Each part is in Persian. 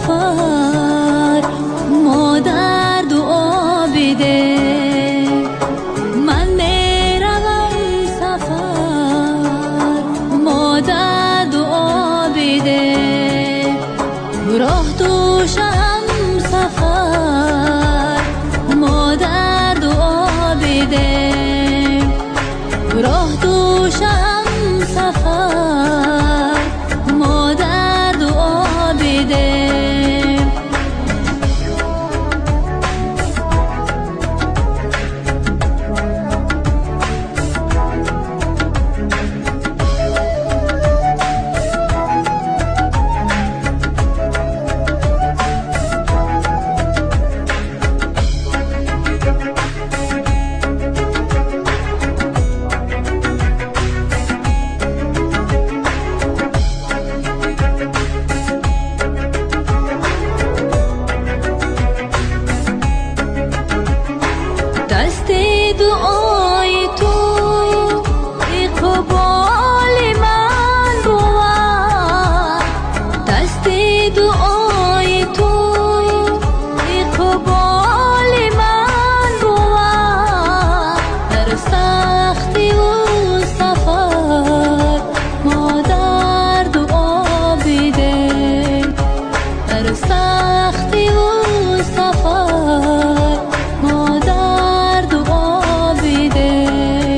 سفر ما در دعا بده. من میروم سفر ما در دعا بده. راه دوشم سفر ما در دعا بده. راه دوشم سفر ما در دعا بده. دست دعای تو اقبال من بود. دست دعای تو اقبال من بود. در سختی و سفر ما در دعا بده. در سختی و سفر ما در دعا بده.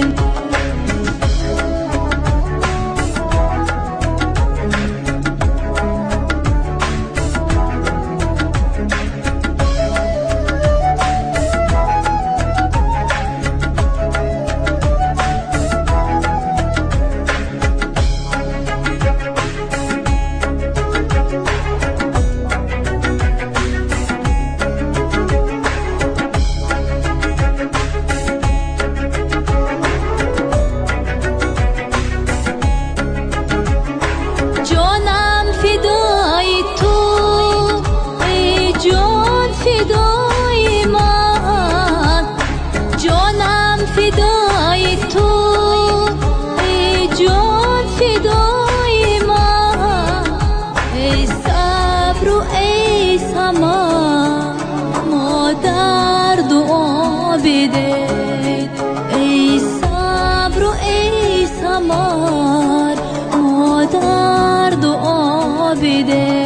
جانم فدای تو ای جان فدای من. جانم فدای تو ای جان فدای من. ای صبر و ای سما ما در دعا بده. ای صبر و ای سما ما در دعا بده.